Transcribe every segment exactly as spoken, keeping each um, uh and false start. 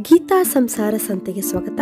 ಗೀತಾ ಸಂಸಾರ ಸಂತೆಗೆ ಸ್ವಾಗತ.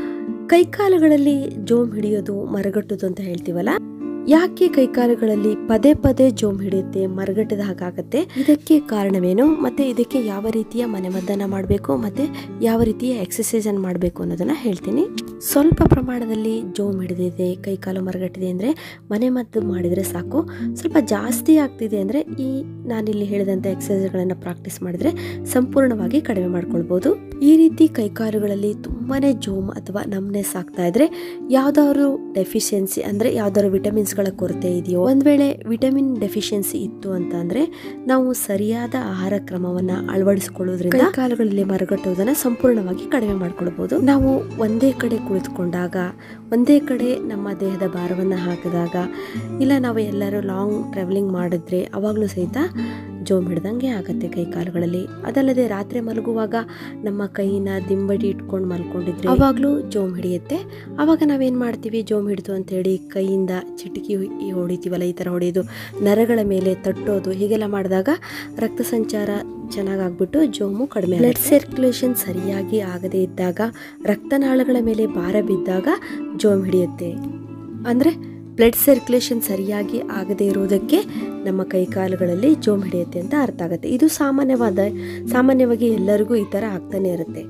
ಕೈಕಾಲುಗಳಲ್ಲಿ ಜೋಮ್ ಹಿಡಿಯೋದು ಮರಗಟ್ಟುದು ಅಂತ ಹೇಳ್ತೀವಲ್ಲ, ಯಾಕೆ ಕೈಕಾಲುಗಳಲ್ಲಿ ಪದೇ ಪದೇ ಜೋಮ್ ಹಿಡಿಯುತ್ತೆ, ಮರಗಟ್ಟದ ಹಾಗಾಗತ್ತೆ? ಇದಕ್ಕೆ ಕಾರಣವೇನು, ಮತ್ತೆ ಇದಕ್ಕೆ ಯಾವ ರೀತಿಯ ಮನೆಮದ್ದನ್ನ ಮಾಡಬೇಕು, ಮತ್ತೆ ಯಾವ ರೀತಿಯ ಎಕ್ಸಸೈಸ್ ಅನ್ನು ಮಾಡಬೇಕು ಅನ್ನೋದನ್ನ ಹೇಳ್ತೀನಿ. ಸ್ವಲ್ಪ ಪ್ರಮಾಣದಲ್ಲಿ ಜೋಮ್ ಹಿಡಿದಿದೆ, ಕೈಕಾಲು ಮರಗಟ್ಟಿದೆ ಅಂದ್ರೆ ಮನೆಮದ್ದು ಮಾಡಿದ್ರೆ ಸಾಕು. ಸ್ವಲ್ಪ ಜಾಸ್ತಿ ಆಗ್ತಿದೆ ಅಂದ್ರೆ ಈ ನಾನಿಲ್ಲಿ ಹೇಳಿದಂಥ ಎಕ್ಸಸೈಸ್ಗಳನ್ನು ಪ್ರಾಕ್ಟೀಸ್ ಮಾಡಿದ್ರೆ ಸಂಪೂರ್ಣವಾಗಿ ಕಡಿಮೆ ಮಾಡ್ಕೊಳ್ಬೋದು. ಈ ರೀತಿ ಕೈಕಾಲುಗಳಲ್ಲಿ ತುಂಬಾನೇ ಜೋಮ್ ಅಥವಾ ನಮ್ನೆಸ್ ಆಗ್ತಾ ಇದ್ರೆ ಯಾವ್ದಾದ್ರು ಡೆಫಿಷಿಯನ್ಸಿ ಅಂದ್ರೆ ಯಾವ್ದಾದ್ರು ವಿಟಮಿನ್ಸ್ಗಳ ಕೊರತೆ ಇದೆಯೋ, ಒಂದ್ ವೇಳೆ ವಿಟಮಿನ್ ಡೆಫಿಷಿಯನ್ಸಿ ಇತ್ತು ಅಂತ ಅಂದ್ರೆ ನಾವು ಸರಿಯಾದ ಆಹಾರ ಕ್ರಮವನ್ನ ಅಳವಡಿಸಿಕೊಳ್ಳೋದ್ರಿಂದ ಕೈಕಾಲುಗಳಲ್ಲಿ ಮರಗಟ್ಟುವುದನ್ನ ಸಂಪೂರ್ಣವಾಗಿ ಕಡಿಮೆ ಮಾಡ್ಕೊಳ್ಬಹುದು. ನಾವು ಒಂದೇ ಕಡೆ ಕುಳಿತುಕೊಂಡಾಗ, ಒಂದೇ ಕಡೆ ನಮ್ಮ ದೇಹದ ಭಾರವನ್ನ ಹಾಕಿದಾಗ, ಇಲ್ಲ ನಾವು ಎಲ್ಲರೂ ಲಾಂಗ್ ಟ್ರಾವೆಲಿಂಗ್ ಮಾಡಿದ್ರೆ ಅವಾಗ್ಲೂ ಸಹಿತ ಜೋಮ್ ಹಿಡ್ದಂಗೆ ಆಗತ್ತೆ ಕೈಕಾಲುಗಳಲ್ಲಿ. ಅದಲ್ಲದೆ ರಾತ್ರಿ ಮಲಗುವಾಗ ನಮ್ಮ ಕೈನ ದಿಂಬಡಿ ಇಟ್ಕೊಂಡು ಮಲ್ಕೊಂಡಿದ್ರೆ ಅವಾಗ್ಲೂ ಜೋಮ್ ಹಿಡಿಯುತ್ತೆ. ಅವಾಗ ನಾವೇನ್ ಮಾಡ್ತೀವಿ, ಜೋಮ್ ಹಿಡಿದು ಅಂತ ಹೇಳಿ ಕೈಯಿಂದ ಚಿಟಕಿ ಹೊಡಿತೀವಲ್ಲ, ಈ ತರ ಹೊಡೆಯೋದು, ನರಗಳ ಮೇಲೆ ತಟ್ಟೋದು, ಹೀಗೆಲ್ಲ ಮಾಡಿದಾಗ ರಕ್ತ ಸಂಚಾರ ಚೆನ್ನಾಗಾಗ್ಬಿಟ್ಟು ಜೋಮು ಕಡಿಮೆ. ಬ್ಲಡ್ ಸರ್ಕ್ಯುಲೇಷನ್ ಸರಿಯಾಗಿ ಆಗದೆ ಇದ್ದಾಗ, ರಕ್ತನಾಳಗಳ ಮೇಲೆ ಭಾರ ಬಿದ್ದಾಗ ಜೋಮ್ ಹಿಡಿಯುತ್ತೆ. ಅಂದ್ರೆ ಬ್ಲಡ್ ಸರ್ಕ್ಯುಲೇಷನ್ ಸರಿಯಾಗಿ ಆಗದೆ ಇರುವುದಕ್ಕೆ ನಮ್ಮ ಕೈಕಾಲುಗಳಲ್ಲಿ ಜೋಮ್ ಹಿಡಿಯುತ್ತೆ ಅಂತ ಅರ್ಥ ಆಗುತ್ತೆ. ಇದು ಸಾಮಾನ್ಯವಾದ ಸಾಮಾನ್ಯವಾಗಿ ಎಲ್ಲರಿಗೂ ಈ ಥರ ಆಗ್ತಾನೆ ಇರುತ್ತೆ.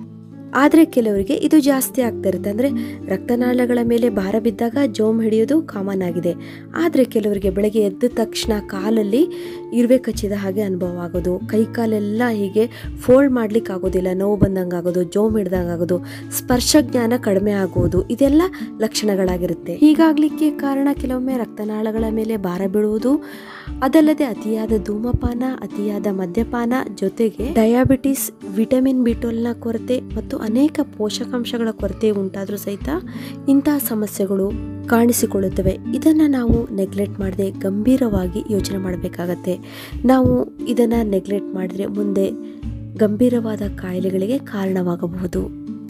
ಆದರೆ ಕೆಲವರಿಗೆ ಇದು ಜಾಸ್ತಿ ಆಗ್ತಾ ಇರುತ್ತೆ. ಅಂದರೆ ರಕ್ತನಾಳಗಳ ಮೇಲೆ ಭಾರ ಬಿದ್ದಾಗ ಜೋಮ್ ಹಿಡಿಯೋದು ಕಾಮನ್ ಆಗಿದೆ. ಆದರೆ ಕೆಲವರಿಗೆ ಬೆಳಗ್ಗೆ ಎದ್ದ ತಕ್ಷಣ ಕಾಲಲ್ಲಿ ಇರುವೆ ಕಚ್ಚಿದ ಹಾಗೆ ಅನುಭವ ಆಗೋದು, ಕೈ ಕಾಲೆಲ್ಲ ಹೀಗೆ ಫೋಲ್ಡ್ ಮಾಡ್ಲಿಕ್ಕೆ ಆಗೋದಿಲ್ಲ, ನೋವು ಬಂದಂಗೆ ಆಗೋದು, ಜೋಮ್ ಹಿಡ್ದಂಗೆ ಆಗೋದು, ಸ್ಪರ್ಶ ಜ್ಞಾನ ಕಡಿಮೆ ಆಗೋದು, ಇದೆಲ್ಲ ಲಕ್ಷಣಗಳಾಗಿರುತ್ತೆ. ಹೀಗಾಗ್ಲಿಕ್ಕೆ ಕಾರಣ ಕೆಲವೊಮ್ಮೆ ರಕ್ತನಾಳಗಳ ಮೇಲೆ ಭಾರ ಬೀಳುವುದು, ಅದಲ್ಲದೆ ಅತಿಯಾದ ಧೂಮಪಾನ, ಅತಿಯಾದ ಮದ್ಯಪಾನ, ಜೊತೆಗೆ ಡಯಾಬಿಟಿಸ್, ವಿಟಮಿನ್ ಬಿ ಟ್ವೆಲ್ವ್ ನ ಕೊರತೆ ಮತ್ತು ಅನೇಕ ಪೋಷಕಾಂಶಗಳ ಕೊರತೆ ಉಂಟಾದರೂ ಸಹಿತ ಇಂತಹ ಸಮಸ್ಯೆಗಳು ಕಾಣಿಸಿಕೊಳ್ಳುತ್ತವೆ. ಇದನ್ನು ನಾವು ನೆಗ್ಲೆಕ್ಟ್ ಮಾಡದೆ ಗಂಭೀರವಾಗಿ ಯೋಚನೆ ಮಾಡಬೇಕಾಗತ್ತೆ. ನಾವು ಇದನ್ನು ನೆಗ್ಲೆಕ್ಟ್ ಮಾಡಿದ್ರೆ ಮುಂದೆ ಗಂಭೀರವಾದ ಕಾಯಿಲೆಗಳಿಗೆ ಕಾರಣವಾಗಬಹುದು.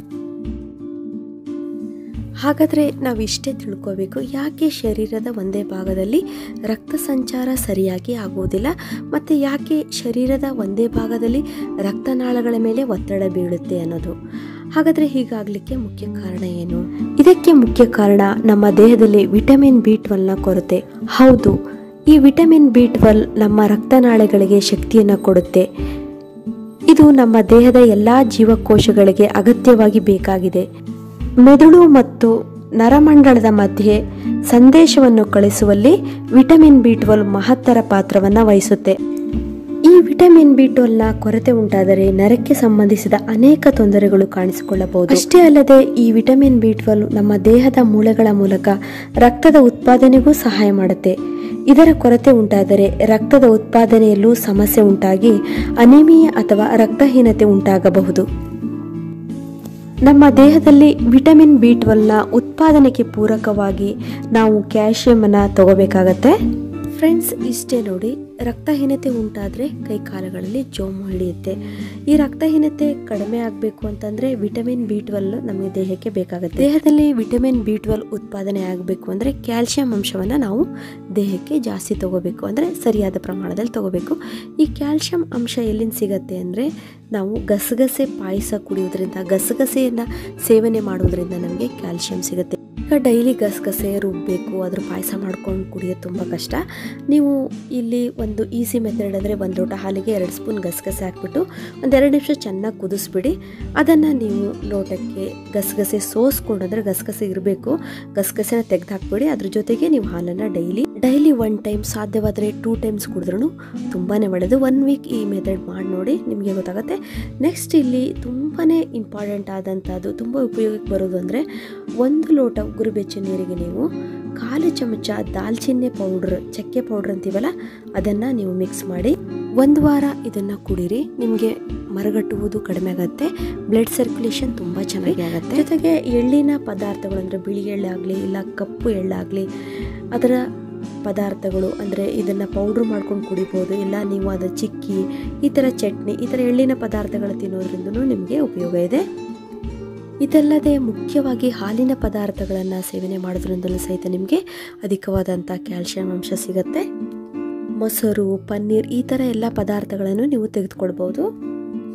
ಹಾಗಾದರೆ ನಾವು ಇಷ್ಟೇ ತಿಳ್ಕೋಬೇಕು, ಯಾಕೆ ಶರೀರದ ಒಂದೇ ಭಾಗದಲ್ಲಿ ರಕ್ತ ಸಂಚಾರ ಸರಿಯಾಗಿ ಆಗುವುದಿಲ್ಲ, ಮತ್ತು ಯಾಕೆ ಶರೀರದ ಒಂದೇ ಭಾಗದಲ್ಲಿ ರಕ್ತನಾಳಗಳ ಮೇಲೆ ಒತ್ತಡ ಬೀಳುತ್ತೆ ಅನ್ನೋದು. ಹಾಗಾದರೆ ಹೀಗಾಗಲಿಕ್ಕೆ ಮುಖ್ಯ ಕಾರಣ ಏನು? ಇದಕ್ಕೆ ಮುಖ್ಯ ಕಾರಣ ನಮ್ಮ ದೇಹದಲ್ಲಿ ವಿಟಮಿನ್ ಬಿ ಟ್ವೆಲ್ವ್ ನ ಕೊರತೆ. ಹೌದು, ಈ ವಿಟಮಿನ್ ಬಿ ಟ್ವೆಲ್ವ್ ನಮ್ಮ ರಕ್ತನಾಳಗಳಿಗೆ ಶಕ್ತಿಯನ್ನು ಕೊಡುತ್ತೆ. ಇದು ನಮ್ಮ ದೇಹದ ಎಲ್ಲ ಜೀವಕೋಶಗಳಿಗೆ ಅಗತ್ಯವಾಗಿ ಬೇಕಾಗಿದೆ. ಮೆದುಳು ಮತ್ತು ನರಮಂಡಲದ ಮಧ್ಯೆ ಸಂದೇಶವನ್ನು ಕಳಿಸುವಲ್ಲಿ ವಿಟಮಿನ್ ಬಿ ಟ್ವೆಲ್ವ್ ಮಹತ್ತರ ಪಾತ್ರವನ್ನು ವಹಿಸುತ್ತೆ. ಈ ವಿಟಮಿನ್ ಬಿ ಟ್ವೆಲ್ವ್ ನ ಕೊರತೆ ಉಂಟಾದರೆ ನರಕ್ಕೆ ಸಂಬಂಧಿಸಿದ ಅನೇಕ ತೊಂದರೆಗಳು ಕಾಣಿಸಿಕೊಳ್ಳಬಹುದು. ಅಷ್ಟೇ ಅಲ್ಲದೆ ಈ ವಿಟಮಿನ್ ಬಿ ಟ್ವೆಲ್ವ್ ನಮ್ಮ ದೇಹದ ಮೂಳೆಗಳ ಮೂಲಕ ರಕ್ತದ ಉತ್ಪಾದನೆಗೂ ಸಹಾಯ ಮಾಡುತ್ತೆ. ಇದರ ಕೊರತೆ ಉಂಟಾದರೆ ರಕ್ತದ ಉತ್ಪಾದನೆಯಲ್ಲೂ ಸಮಸ್ಯೆ ಉಂಟಾಗಿ ಅನಿಮಿಯಾ ಅಥವಾ ರಕ್ತಹೀನತೆ ಉಂಟಾಗಬಹುದು. ನಮ್ಮ ದೇಹದಲ್ಲಿ ವಿಟಮಿನ್ ಬಿ ಟ್ವೆಲ್ವ್ ನ ಉತ್ಪಾದನೆಗೆ ಪೂರಕವಾಗಿ ನಾವು ಕ್ಯಾಲ್ಸಿಯಂ ಅನ್ನ ತಗೋಬೇಕಾಗತ್ತೆ. ಫ್ರೆಂಡ್ಸ್, ಇಷ್ಟೇ ನೋಡಿ, ರಕ್ತಹೀನತೆ ಉಂಟಾದರೆ ಕೈಕಾಲುಗಳಲ್ಲಿ ಜೋಮು ಹಿಡಿಯುತ್ತೆ. ಈ ರಕ್ತಹೀನತೆ ಕಡಿಮೆ ಆಗಬೇಕು ಅಂತಂದರೆ ವಿಟಮಿನ್ ಬಿ ಟ್ವೆಲ್ವ್ ನಮಗೆ ದೇಹಕ್ಕೆ ಬೇಕಾಗುತ್ತೆ. ದೇಹದಲ್ಲಿ ವಿಟಮಿನ್ ಬಿ ಟ್ವೆಲ್ವ್ ಉತ್ಪಾದನೆ ಆಗಬೇಕು ಅಂದರೆ ಕ್ಯಾಲ್ಸಿಯಂ ಅಂಶವನ್ನು ನಾವು ದೇಹಕ್ಕೆ ಜಾಸ್ತಿ ತಗೋಬೇಕು, ಅಂದರೆ ಸರಿಯಾದ ಪ್ರಮಾಣದಲ್ಲಿ ತಗೋಬೇಕು. ಈ ಕ್ಯಾಲ್ಸಿಯಂ ಅಂಶ ಎಲ್ಲಿಂದ ಸಿಗತ್ತೆ ಅಂದರೆ ನಾವು ಗಸಗಸೆ ಪಾಯಸ ಕುಡಿಯೋದ್ರಿಂದ, ಗಸಗಸೆಯನ್ನು ಸೇವನೆ ಮಾಡೋದ್ರಿಂದ ನಮಗೆ ಕ್ಯಾಲ್ಸಿಯಂ ಸಿಗುತ್ತೆ. ಈಗ ಡೈಲಿ ಗಸಗಸೆ ರುಬ್ಬಬೇಕು, ಅದ್ರ ಪಾಯಸ ಮಾಡ್ಕೊಂಡು ಕುಡಿಯೋದು ತುಂಬ ಕಷ್ಟ. ನೀವು ಇಲ್ಲಿ ಒಂದು ಈಸಿ ಮೆಥಡ್ ಅಂದರೆ ಒಂದು ಲೋಟ ಹಾಲಿಗೆ ಎರಡು ಸ್ಪೂನ್ ಗಸಗಸೆ ಹಾಕ್ಬಿಟ್ಟು ಒಂದೆರಡು ನಿಮಿಷ ಚೆನ್ನಾಗಿ ಕುದಿಸ್ಬಿಡಿ. ಅದನ್ನು ನೀವು ಲೋಟಕ್ಕೆ ಗಸಗಸೆ ಸೋಸ್ಕೊಂಡು, ಅಂದರೆ ಗಸಗಸೆ ಇರಬೇಕು, ಗಸಗಸೆನ ತೆಗೆದು ಹಾಕ್ಬಿಡಿ. ಅದ್ರ ಜೊತೆಗೆ ನೀವು ಹಾಲನ್ನು ಡೈಲಿ ಡೈಲಿ ಒನ್ ಟೈಮ್, ಸಾಧ್ಯವಾದರೆ ಟೂ ಟೈಮ್ಸ್ ಕುಡಿದ್ರೂ ತುಂಬಾ ಒಳ್ಳೆಯದು. ಒನ್ ವೀಕ್ ಈ ಮೆಥಡ್ ಮಾಡಿ ನೋಡಿ, ನಿಮಗೆ ಗೊತ್ತಾಗುತ್ತೆ. ನೆಕ್ಸ್ಟ್ ಇಲ್ಲಿ ತುಂಬಾ ಇಂಪಾರ್ಟೆಂಟ್ ಆದಂಥದ್ದು, ತುಂಬ ಉಪಯೋಗಕ್ಕೆ ಬರೋದು ಅಂದರೆ ಒಂದು ಲೋಟ ಉಗುರು ಬೆಚ್ಚ ನೀರಿಗೆ ನೀವು ಕಾಲು ಚಮಚ ದಾಲ್ಚಿನ್ನಿ ಪೌಡ್ರ್, ಚಕ್ಕೆ ಪೌಡ್ರ್ ಅಂತೀವಲ್ಲ, ಅದನ್ನು ನೀವು ಮಿಕ್ಸ್ ಮಾಡಿ ಒಂದು ವಾರ ಇದನ್ನು ಕುಡೀರಿ. ನಿಮಗೆ ಮರಗಟ್ಟುವುದು ಕಡಿಮೆ ಆಗುತ್ತೆ, ಬ್ಲಡ್ ಸರ್ಕ್ಯುಲೇಷನ್ ತುಂಬ ಚೆನ್ನಾಗಿ ಆಗುತ್ತೆ. ಜೊತೆಗೆ ಎಳ್ಳಿನ ಪದಾರ್ಥಗಳು ಅಂದರೆ ಬಿಳಿ ಎಳ್ಳಾಗಲಿ ಇಲ್ಲ ಕಪ್ಪು ಎಳ್ಳಾಗಲಿ, ಅದರ ಪದಾರ್ಥಗಳು ಅಂದರೆ ಇದನ್ನು ಪೌಡ್ರ್ ಮಾಡ್ಕೊಂಡು ಕುಡಿಬೋದು, ಇಲ್ಲ ನೀವು ಅದರ ಚಿಕ್ಕಿ, ಈ ಥರ ಚಟ್ನಿ, ಈ ಥರ ಎಳ್ಳಿನ ಪದಾರ್ಥಗಳು ತಿನ್ನೋದ್ರಿಂದಲೂ ನಿಮಗೆ ಉಪಯೋಗ ಇದೆ. ಇದಲ್ಲದೆ ಮುಖ್ಯವಾಗಿ ಹಾಲಿನ ಪದಾರ್ಥಗಳನ್ನು ಸೇವನೆ ಮಾಡೋದ್ರಿಂದಲೂ ಸಹಿತ ನಿಮಗೆ ಅಧಿಕವಾದಂಥ ಕ್ಯಾಲ್ಸಿಯಂ ಅಂಶ ಸಿಗುತ್ತೆ. ಮೊಸರು, ಪನ್ನೀರ್, ಈ ಥರ ಎಲ್ಲ ಪದಾರ್ಥಗಳನ್ನು ನೀವು ತೆಗೆದುಕೊಳ್ಬೋದು.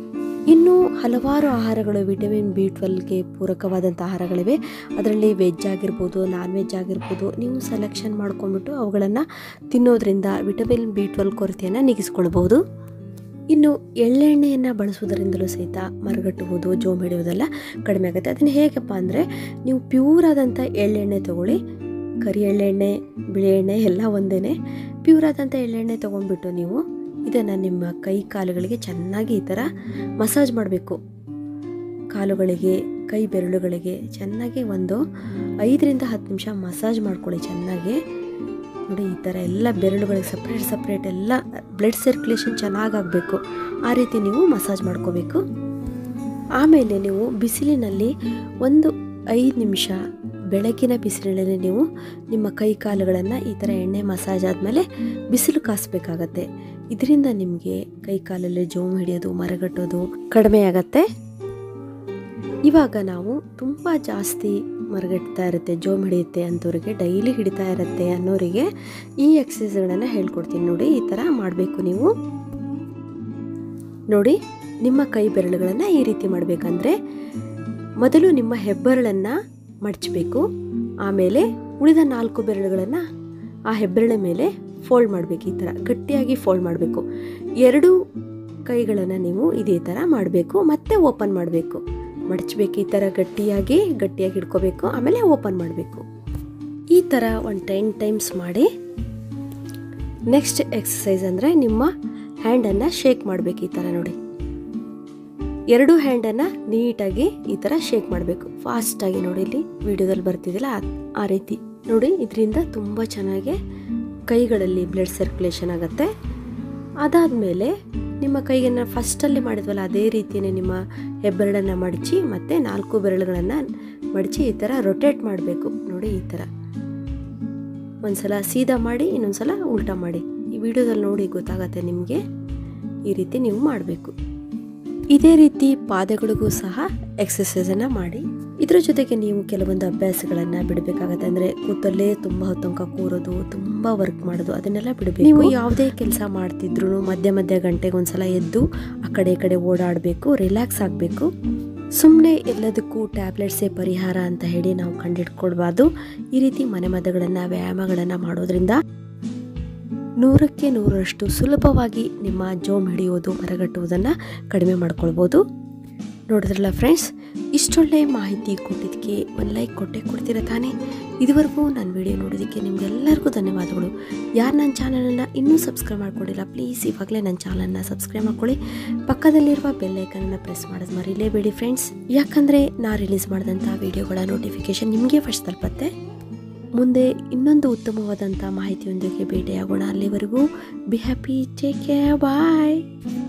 ಇನ್ನು ಹಲವಾರು ಆಹಾರಗಳು ವಿಟಮಿನ್ ಬಿ ಟ್ವೆಲ್ವ್ಗೆ ಪೂರಕವಾದಂಥ ಆಹಾರಗಳಿವೆ. ಅದರಲ್ಲಿ ವೆಜ್ ಆಗಿರ್ಬೋದು, ನಾನ್ ವೆಜ್ ಆಗಿರ್ಬೋದು, ನೀವು ಸೆಲೆಕ್ಷನ್ ಮಾಡ್ಕೊಂಡ್ಬಿಟ್ಟು ಅವುಗಳನ್ನು ತಿನ್ನೋದ್ರಿಂದ ವಿಟಮಿನ್ ಬಿ ಟ್ವೆಲ್ವ್ ಕೊರತೆಯನ್ನು ನೀಗಿಸ್ಕೊಳ್ಬೋದು. ಇನ್ನು ಎಳ್ಳೆಣ್ಣೆಯನ್ನು ಬಳಸೋದರಿಂದಲೂ ಸಹಿತ ಮರಗಟ್ಟುವುದು, ಜೋಮ್ ಹಿಡಿಯೋದೆಲ್ಲ ಕಡಿಮೆ ಆಗುತ್ತೆ. ಅದನ್ನು ಹೇಗಪ್ಪ ಅಂದರೆ, ನೀವು ಪ್ಯೂರ್ ಆದಂಥ ಎಳ್ಳೆಣ್ಣೆ ತೊಗೊಳ್ಳಿ. ಕರಿ ಎಳ್ಳೆಣ್ಣೆ, ಬಿಳಿ ಎಣ್ಣೆ ಎಲ್ಲ ಒಂದೇ. ಪ್ಯೂರ್ ಆದಂಥ ಎಳ್ಳೆಣ್ಣೆ ತೊಗೊಂಡ್ಬಿಟ್ಟು ನೀವು ಇದನ್ನು ನಿಮ್ಮ ಕೈ ಕಾಲುಗಳಿಗೆ ಚೆನ್ನಾಗಿ ಈ ಥರ ಮಸಾಜ್ ಮಾಡಬೇಕು. ಕಾಲುಗಳಿಗೆ, ಕೈ ಬೆರಳುಗಳಿಗೆ ಚೆನ್ನಾಗಿ ಒಂದು ಐದರಿಂದ ಹತ್ತು ನಿಮಿಷ ಮಸಾಜ್ ಮಾಡ್ಕೊಳ್ಳಿ ಚೆನ್ನಾಗಿ. ನೋಡಿ, ಈ ಥರ ಎಲ್ಲ ಬೆರಳುಗಳಿಗೆ ಸಪ್ರೇಟ್ ಸಪ್ರೇಟ್ ಎಲ್ಲ ಬ್ಲಡ್ ಸರ್ಕ್ಯುಲೇಷನ್ ಚೆನ್ನಾಗಾಗಬೇಕು. ಆ ರೀತಿ ನೀವು ಮಸಾಜ್ ಮಾಡ್ಕೋಬೇಕು. ಆಮೇಲೆ ನೀವು ಬಿಸಿಲಿನಲ್ಲಿ ಒಂದು ಐದು ನಿಮಿಷ ಬೆಳಗಿನ ಬಿಸಿಲಿನಲ್ಲಿ ನೀವು ನಿಮ್ಮ ಕೈ ಕಾಲುಗಳನ್ನು ಈ ಥರ ಎಣ್ಣೆ ಮಸಾಜ್ ಆದಮೇಲೆ ಬಿಸಿಲು ಕಾಸಬೇಕಾಗತ್ತೆ. ಇದರಿಂದ ನಿಮಗೆ ಕೈ ಕಾಲಲ್ಲಿ ಜೋಮ್ ಹಿಡಿಯೋದು, ಮರಗಟ್ಟೋದು ಕಡಿಮೆ ಆಗತ್ತೆ. ಇವಾಗ ನಾವು ತುಂಬ ಜಾಸ್ತಿ ಮರಗಟ್ತಾ ಇರುತ್ತೆ, ಜೋಮ್ ಹಿಡಿಯುತ್ತೆ ಅಂಥವ್ರಿಗೆ, ಡೈಲಿ ಹಿಡಿತಾ ಇರುತ್ತೆ ಅನ್ನೋರಿಗೆ ಈ ಎಕ್ಸಸೈಸ್ಗಳನ್ನು ಹೇಳ್ಕೊಡ್ತೀನಿ ನೋಡಿ. ಈ ಥರ ಮಾಡಬೇಕು ನೀವು. ನೋಡಿ, ನಿಮ್ಮ ಕೈ ಬೆರಳುಗಳನ್ನು ಈ ರೀತಿ ಮಾಡಬೇಕಂದ್ರೆ ಮೊದಲು ನಿಮ್ಮ ಹೆಬ್ಬೆರಳನ್ನು ಮಡಚಬೇಕು. ಆಮೇಲೆ ಉಳಿದ ನಾಲ್ಕು ಬೆರಳುಗಳನ್ನು ಆ ಹೆಬ್ಬೆರಳ ಮೇಲೆ ಫೋಲ್ಡ್ ಮಾಡಬೇಕು. ಈ ಥರ ಗಟ್ಟಿಯಾಗಿ ಫೋಲ್ಡ್ ಮಾಡಬೇಕು. ಎರಡು ಕೈಗಳನ್ನು ನೀವು ಇದೇ ಥರ ಮಾಡಬೇಕು. ಮತ್ತೆ ಓಪನ್ ಮಾಡಬೇಕು. ಮಡಚಬೇಕು ಈ ಥರ ಗಟ್ಟಿಯಾಗಿ ಗಟ್ಟಿಯಾಗಿ ಹಿಡ್ಕೋಬೇಕು. ಆಮೇಲೆ ಓಪನ್ ಮಾಡಬೇಕು. ಈ ಥರ ಒಂದು ಟೆನ್ ಟೈಮ್ಸ್ ಮಾಡಿ. ನೆಕ್ಸ್ಟ್ ಎಕ್ಸಸೈಸ್ ಅಂದರೆ ನಿಮ್ಮ ಹ್ಯಾಂಡನ್ನು ಶೇಕ್ ಮಾಡಬೇಕು. ಈ ಥರ ನೋಡಿ, ಎರಡು ಹ್ಯಾಂಡನ್ನು ನೀಟಾಗಿ ಈ ಥರ ಶೇಕ್ ಮಾಡಬೇಕು. ಫಾಸ್ಟಾಗಿ ನೋಡಿ, ಇಲ್ಲಿ ವಿಡಿಯೋದಲ್ಲಿ ಬರ್ತಿದ್ದಿಲ್ಲ ಆ ರೀತಿ ನೋಡಿ. ಇದರಿಂದ ತುಂಬ ಚೆನ್ನಾಗಿ ಕೈಗಳಲ್ಲಿ ಬ್ಲಡ್ ಸರ್ಕ್ಯುಲೇಷನ್ ಆಗುತ್ತೆ. ಅದಾದಮೇಲೆ ನಿಮ್ಮ ಕೈಯನ್ನು ಫಸ್ಟಲ್ಲಿ ಮಾಡಿದ್ವಲ್ಲ ಅದೇ ರೀತಿಯೇ ನಿಮ್ಮ ಹೆಬ್ಬೆರಳನ್ನು ಮಡಚಿ ಮತ್ತು ನಾಲ್ಕು ಬೆರಳುಗಳನ್ನು ಮಡಚಿ ಈ ಥರ ರೊಟೇಟ್ ಮಾಡಬೇಕು. ನೋಡಿ, ಈ ಥರ ಒಂದು ಸಲ ಸೀದಾ ಮಾಡಿ, ಇನ್ನೊಂದು ಸಲ ಉಲ್ಟಾ ಮಾಡಿ. ಈ ವಿಡಿಯೋದಲ್ಲಿ ನೋಡಿ ಗೊತ್ತಾಗತ್ತೆ ನಿಮಗೆ. ಈ ರೀತಿ ನೀವು ಮಾಡಬೇಕು. ಇದೇ ರೀತಿ ಪಾದಗಳಿಗೂ ಸಹ ಎಕ್ಸಸೈಸನ್ನು ಮಾಡಿ. ಇದರ ಜೊತೆಗೆ ನೀವು ಕೆಲವೊಂದು ಅಭ್ಯಾಸಗಳನ್ನು ಬಿಡಬೇಕಾಗತ್ತೆ. ಅಂದರೆ ಕೂತಲ್ಲೇ ತುಂಬ ಹೊತ್ತಂಕ ಕೂರೋದು, ತುಂಬ ವರ್ಕ್ ಮಾಡೋದು, ಅದನ್ನೆಲ್ಲ ಬಿಡಬೇಕು. ನೀವು ಯಾವುದೇ ಕೆಲಸ ಮಾಡ್ತಿದ್ರು ಮಧ್ಯ ಮಧ್ಯ ಗಂಟೆಗೆ ಒಂದ್ಸಲ ಎದ್ದು ಆ ಕಡೆ ಈ ಕಡೆ ಓಡಾಡಬೇಕು, ರಿಲ್ಯಾಕ್ಸ್ ಆಗಬೇಕು. ಸುಮ್ಮನೆ ಎಲ್ಲದಕ್ಕೂ ಟ್ಯಾಬ್ಲೆಟ್ಸೇ ಪರಿಹಾರ ಅಂತ ಹೇಳಿ ನಾವು ಕಂಡಿಡ್ಕೊಳ್ಬಾರ್ದು. ಈ ರೀತಿ ಮನೆಮದ್ದುಗಳನ್ನು, ವ್ಯಾಯಾಮಗಳನ್ನು ಮಾಡೋದ್ರಿಂದ ನೂರಕ್ಕೆ ನೂರರಷ್ಟು ಸುಲಭವಾಗಿ ನಿಮ್ಮ ಜೋಮ್ ಹಿಡಿಯೋದು, ಮರಗಟ್ಟುವುದನ್ನು ಕಡಿಮೆ ಮಾಡ್ಕೊಳ್ಬೋದು. ನೋಡಿದ್ರಲ್ಲ ಫ್ರೆಂಡ್ಸ್, ಇಷ್ಟೊಳ್ಳೆ ಮಾಹಿತಿ ಕೊಟ್ಟಿದ್ದಕ್ಕೆ ಒಂದು ಲೈಕ್ ಕೊಟ್ಟೆ ಕೊಡ್ತೀರ ತಾನೇ. ಇದುವರೆಗೂ ನನ್ನ ವಿಡಿಯೋ ನೋಡೋದಕ್ಕೆ ನಿಮಗೆಲ್ಲರಿಗೂ ಧನ್ಯವಾದಗಳು. ಯಾರು ನನ್ನ ಚಾನಲನ್ನು ಇನ್ನೂ ಸಬ್ಸ್ಕ್ರೈಬ್ ಮಾಡ್ಕೊಂಡಿಲ್ಲ, ಪ್ಲೀಸ್ ಇವಾಗಲೇ ನನ್ನ ಚಾನಲನ್ನು ಸಬ್ಸ್ಕ್ರೈಬ್ ಮಾಡ್ಕೊಳ್ಳಿ. ಪಕ್ಕದಲ್ಲಿರುವ ಬೆಲ್ ಐಕನನ್ನು ಪ್ರೆಸ್ ಮಾಡೋದು ಮರಿಲೇಬೇಡಿ ಫ್ರೆಂಡ್ಸ್. ಯಾಕಂದರೆ ನಾನು ರಿಲೀಸ್ ಮಾಡಿದಂಥ ವಿಡಿಯೋಗಳ ನೋಟಿಫಿಕೇಷನ್ ನಿಮಗೆ ಫಸ್ಟ್ ತಲುಪತ್ತೆ. ಮುಂದೆ ಇನ್ನೊಂದು ಉತ್ತಮವಾದಂಥ ಮಾಹಿತಿಯೊಂದಿಗೆ ಭೇಟಿಯಾಗೋಣ. ಅಲ್ಲಿವರೆಗೂ be happy, take care, bye.